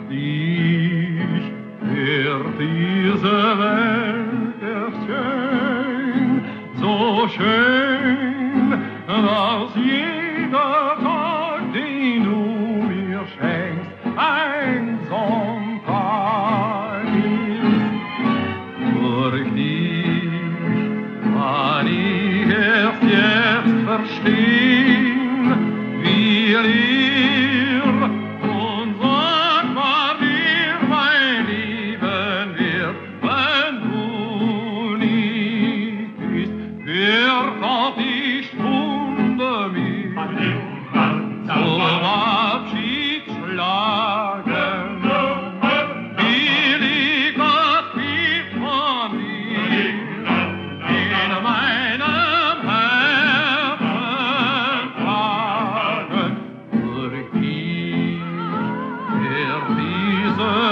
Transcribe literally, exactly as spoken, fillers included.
dich für diese Welt erscheint, so schön, dass jeder Tag, den du mir schenkst, ein Sonntag ist. Durch dich kann ich erst jetzt verstehen, wie ihr und sagbar dir mein Leben wird, wenn du nicht bist. Wird auf die Stunde mich zum Abschied schlagen, will ich das Bild von dir in meinem Herzen tragen. Durch dich, der diese